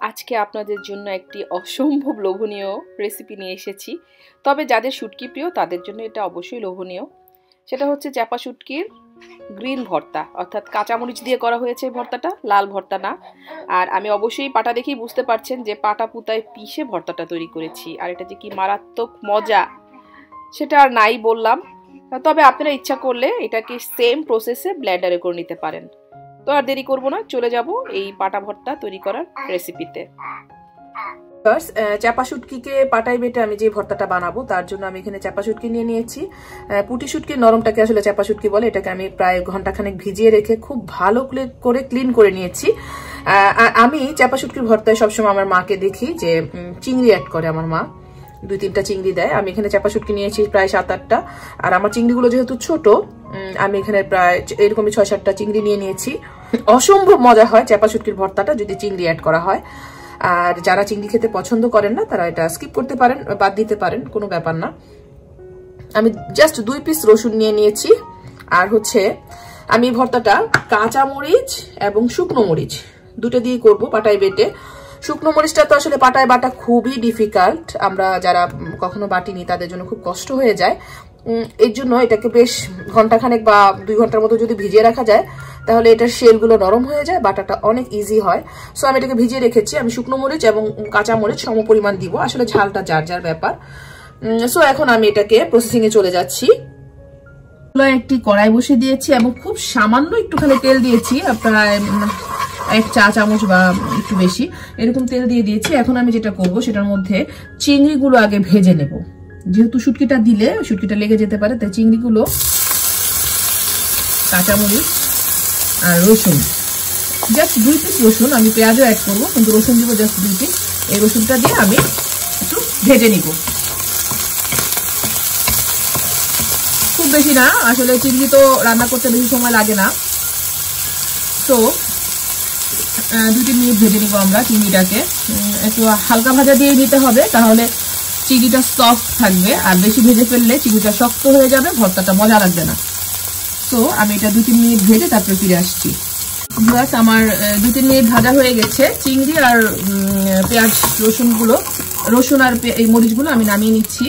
আজকে আপনাদের জন্য একটি অসম্ভব লোভনীয় রেসিপি নিয়ে এসেছি। তবে যাদের শুটকি প্রিয় তাদের জন্য এটা অবশ্যই লোভনীয়। সেটা হচ্ছে চ্যাপা শুটকির গ্রিন ভর্তা, অর্থাৎ কাঁচামরিচ দিয়ে করা হয়েছে ভর্তাটা, লাল ভর্তা না। আর আমি অবশ্যই পাটা দেখেই বুঝতে পারছেন যে পাটা পুতায় পিষে ভর্তাটা তৈরি করেছি। আর এটা যে কি মারাত্মক মজা সেটা আর নাই বললাম। তবে আপনারা ইচ্ছা করলে এটাকে সেম প্রসেসে ব্লেন্ডারে করে নিতে পারেন। তো আর দেরি করব না, চলে যাব এই পাটা ভর্তা তৈরি করার রেসিপিতে। চাপা শুটকিকে পাটায় বেটে আমি যে ভর্তাটা বানাবো তার জন্য আমি এখানে চাপা শুটকি নিয়ে নিয়েছি। পুঁটি শুটকির নরমটাকে আসলে চাপা শুটকি বলে। এটাকে আমি প্রায় ঘন্টাখানেক ভিজিয়ে রেখে খুব ভালো করে ক্লিন করে নিয়েছি। আমি চাপা শুটকির ভর্তায় সবসময় আমার মাকে দেখি যে চিংড়ি অ্যাড করে। আমার মা 2-3টা চিংড়ি দেয়। আমি এখানে চাপা শুটকি নিয়েছি প্রায় 7-8টা। আর আমার চিংড়িগুলো যেহেতু ছোট, আমি এখানে প্রায় এরকমই 6-7টা চিংড়ি নিয়ে নিয়েছি। অসম্ভব মজা হয় চাপা শুটকির ভর্তাটা যদি চিংড়ি অ্যাড করা হয়। আর যারা চিংড়ি খেতে পছন্দ করেন না তারা এটা স্কিপ করতে পারেন, বাদ দিতে পারেন, কোনো ব্যাপার না। আমি জাস্ট 2 পিস রসুন নিয়ে নিয়েছি। আর হচ্ছে আমি ভর্তাটা কাঁচা মরিচ এবং শুকনো মরিচ দুটো দিয়ে করব পাটায় বেটে। শুকনো মরিচটা তো আসলে পাটায় বাটা খুবই ডিফিকাল্ট, আমরা যারা কখনো বাটিনি তাদের জন্য খুব কষ্ট হয়ে যায়। এর জন্য এটাকে বেশ ঘন্টাখানেক বা 2 ঘন্টার মতো যদি ভিজিয়ে রাখা যায় তাহলে এটার শেলগুলো নরম হয়ে যায়, বাটাটা অনেক ইজি হয়। সো আমি এটাকে ভিজিয়ে রেখেছি। আমি শুকনো মরিচ এবং কাঁচা মরিচ সম পরিমাণ দিব, আসলে ঝালটা যার যার ব্যাপার। সো এখন আমি এটাকে প্রসেসিং এ চলে যাচ্ছি। একটি কড়াই বসে দিয়েছি এবং খুব সামান্য একটুখানি তেল দিয়েছি, প্রায় 1 চা চামচ বা একটু বেশি এরকম তেল দিয়ে দিয়েছি। এখন আমি যেটা করব সেটার মধ্যে চিংড়িগুলো আগে ভেজে নেব। যেহেতু শুটকিটা দিলে শুটকিটা লেগে যেতে পারে, তাই চিংড়িগুলো, কাঁচামরিচ আর রসুন, জাস্ট 2 পিস রসুন, আমি পেঁয়াজও অ্যাড করবো কিন্তু রসুন দিব জাস্ট 2 পিস। এই রসুনটা দিয়ে আমি একটু ভেজে নিব, খুব বেশি না। আসলে চিংড়ি তো রান্না করতে বেশি সময় লাগে না। তো 2-3 মিনিট ভেজে নিব আমরা চিংড়িটাকে। একটু হালকা ভাজা দিয়ে নিতে হবে, তাহলে চিংড়িটা সফট থাকবে। আর বেশি ভেজে ফেললে চিংড়িটা শক্ত হয়ে যাবে, ভর্তাটা মজা লাগবে না। তো আমি এটা 2-3 মিনিট ভেজে তারপরে ফিরে আসছি। বাস আমার 2-3 মিনিট ভাজা হয়ে গেছে। চিংড়ি আর পেঁয়াজ রসুন আর এই মরিচগুলো আমি নামিয়ে নিচ্ছি।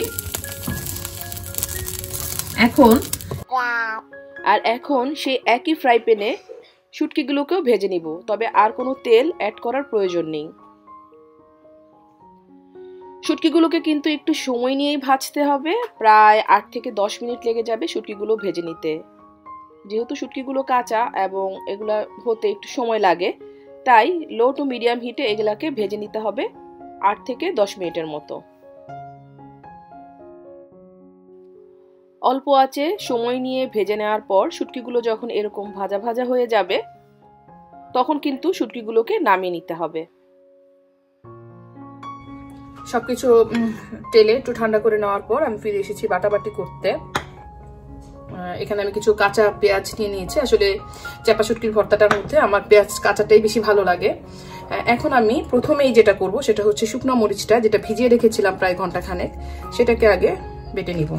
এখন সেই একই ফ্রাই প্যানে শুটকিগুলোকেও ভেজে নিব, তবে আর কোনো তেল অ্যাড করার প্রয়োজন নেই। শুটকিগুলোকে কিন্তু একটু সময় নিয়েই ভাজতে হবে, প্রায় 8 থেকে 10 মিনিট লেগে যাবে শুটকিগুলো ভেজে নিতে। যেহেতু শুটকিগুলো কাঁচা এবং এগুলা হতে একটু সময় লাগে, তাই লো টু মিডিয়াম হিটে এগুলাকে ভেজে নিতে হবে 8 থেকে 10 মিনিটের মতো। অল্প আঁচে সময় নিয়ে ভেজে নেওয়ার পর শুটকিগুলো যখন এরকম ভাজা ভাজা হয়ে যাবে তখন কিন্তু শুটকিগুলোকে নামিয়ে নিতে হবে। সবকিছু তেলে একটু ঠান্ডা করে নেওয়ার পর আমি ফিরে এসেছি বাটাবাটি করতে। এখানে আমি কিছু কাঁচা পেঁয়াজ নিয়ে নিয়েছি। আসলে চাপা শুটকির ভর্তাটার মধ্যে আমার পেঁয়াজ কাঁচাটাই বেশি ভালো লাগে। এখন আমি প্রথমেই যেটা করব সেটা হচ্ছে শুকনো মরিচটা, যেটা ভিজিয়ে রেখেছিলাম প্রায় ঘন্টাখানেক, সেটাকে আগে বেটে নিব।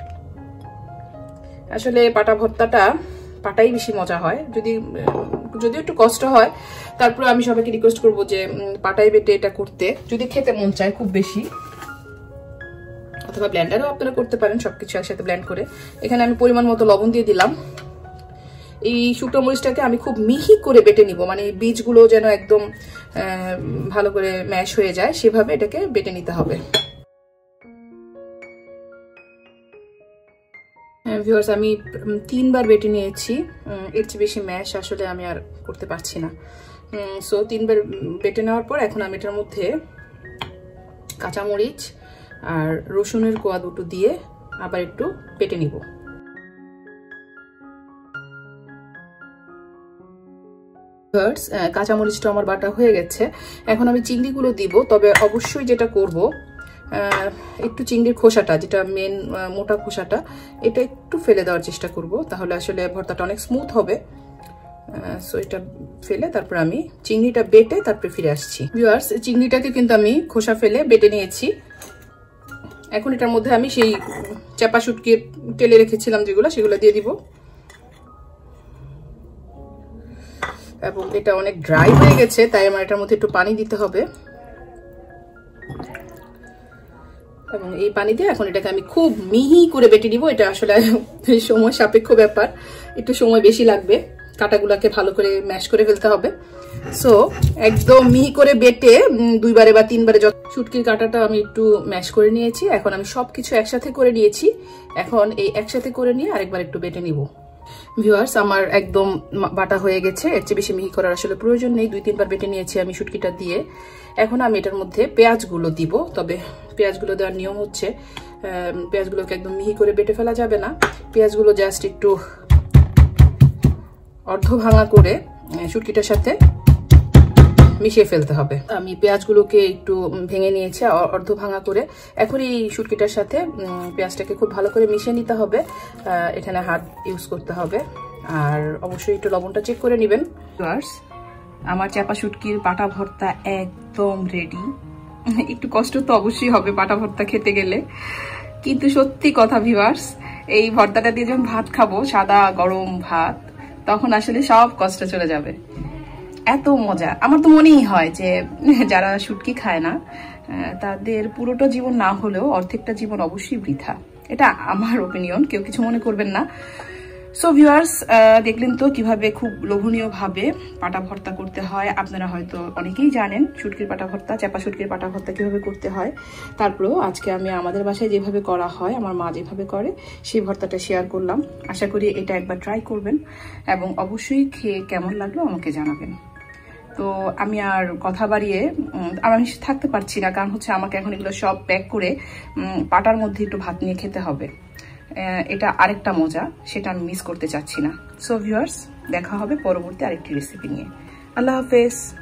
আসলে পাটা ভর্তাটা পাটাই বেশি মজা হয়, যদিও একটু কষ্ট হয়। তারপরে আমি সবাইকে রিকোয়েস্ট করব যে পাটাই বেটে এটা করতে, যদি খেতে মন চায় খুব বেশি, অথবা ব্লেন্ডারও আপনারা করতে পারেন সবকিছু একসাথে ব্লেন্ড করে। এখানে আমি পরিমাণ মতো লবণ দিয়ে দিলাম। এই শুকনো মরিচটাকে আমি খুব মিহি করে বেটে নিব, মানে বীজগুলো যেন একদম ভালো করে ম্যাশ হয়ে যায় সেভাবে এটাকে বেটে নিতে হবে। ভিউয়ার্স, আমি 3 বার বেটে নিয়েছি। এর চেয়ে বেশি ম্যাশ আসলে আমি আর করতে পারছি না। সো 3 বার বেটে নেওয়ার পর এখন আমি এটার মধ্যে কাঁচামরিচ আর রসুনের কোয়া দুটো দিয়ে আবার একটু বেটে নিব। ভিউয়ার্স, কাঁচামরিচটা আমার বাটা হয়ে গেছে। এখন আমি চিংড়িগুলো দিব, তবে অবশ্যই যেটা করব একটু চিংড়ির খোসাটা, যেটা মেন মোটা খোসাটা, এটা একটু ফেলে দেওয়ার চেষ্টা করব, তাহলে আসলে ভর্তাটা অনেক স্মুথ হবে। সো এটা ফেলে তারপর আমি চিংড়িটা বেটে তারপরে ফিরে আসছি। ভিউয়ার্স, চিংড়িটাকে কিন্তু আমি খোসা ফেলে বেটে নিয়েছি। এখন এটার মধ্যে আমি সেই চাপা শুটকির তেলে রেখেছিলাম সেগুলো দিয়ে দিব। এবং এটা অনেক ড্রাই হয়ে গেছে, তাই আমার এটার মধ্যে একটু পানি দিতে হবে। এবং এই পানি দিয়ে এখন এটাকে আমি খুব মিহি করে বেটে নিব। এটা আসলে সময় সাপেক্ষ ব্যাপার, একটু সময় বেশি লাগবে, কাটাগুলাকে ভালো করে ম্যাশ করে ফেলতে হবে। সো একদম মিহি করে বেটে 2 বারে বা 3 বারে শুটকির কাটাটা আমি একটু ম্যাশ করে নিয়েছি। এখন আমি সবকিছু একসাথে করে নিয়েছি। এখন এই একসাথে করে নিয়ে আরেকবার একটু বেটে নিব। ভিউয়ার্স, আমার একদম বাটা হয়ে গেছে, এর চেয়ে বেশি মিহি করার আসলে প্রয়োজন নেই। 2-3 বার বেটে নিয়েছি আমি শুটকিটা দিয়ে। এখন আমি এটার মধ্যে পেঁয়াজগুলো দিব। তবে পেঁয়াজগুলো দেওয়ার নিয়ম হচ্ছে পেঁয়াজগুলোকে একদম মিহি করে বেটে ফেলা যাবে না। পেঁয়াজগুলো জাস্ট একটু অর্ধ ভাঙা করে শুটকিটার সাথে মিশিয়ে ফেলতে হবে। আমি পেঁয়াজগুলোকে একটু ভেঙে নিয়েছি অর্ধ ভাঙা করে। এখন এই শুটকিটার সাথে পেঁয়াজটাকে খুব ভালো করে মিশিয়ে নিতে হবে। এখানে হাত ইউজ করতে হবে, আর অবশ্যই একটু লবণটা চেক করে নেবেন। আমার চাপা শুটকির পাটা ভর্তা একদম রেডি। একটু কষ্ট তো অবশ্যই হবে পাটা ভর্তা খেতে গেলে, কিন্তু সত্যি কথা ভিউয়ার্স, এই ভর্তাটা দিয়ে যখন ভাত খাবো, সাদা গরম ভাত, তখন আসলে সব কষ্ট চলে যাবে। এত মজা। আমার তো মনেই হয় যে যারা শুটকি খায় না তাদের পুরোটা জীবন না হলেও অর্ধেকটা জীবন অবশ্যই বৃথা। এটা আমার ওপিনিয়ন, কেউ কিছু মনে করবেন না। সো ভিউয়ার্স, দেখলেন তো কিভাবে খুব লোভনীয় ভাবে পাটা ভর্তা করতে হয়। আপনারা হয়তো অনেকেই জানেন শুটকির পাটা ভর্তা, চাপা শুটকির পাটা ভর্তা কিভাবে করতে হয়। তারপরেও আজকে আমি আমাদের বাসায় যেভাবে করা হয়, আমার মা যেভাবে করে, সেই ভর্তাটা শেয়ার করলাম। আশা করি এটা একবার ট্রাই করবেন এবং অবশ্যই খেয়ে কেমন লাগলো আমাকে জানাবেন। তো আমি আর কথা বাড়িয়ে আমি থাকতে পারছি না, কারণ হচ্ছে আমাকে এখন এগুলো সব প্যাক করে পাটার মধ্যে একটু ভাত নিয়ে খেতে হবে। এটা আরেকটা মজা, সেটা আমি মিস করতে চাচ্ছি না। সো ভিউয়ার্স, দেখা হবে পরবর্তী আরেকটি রেসিপি নিয়ে। আল্লাহ হাফেজ।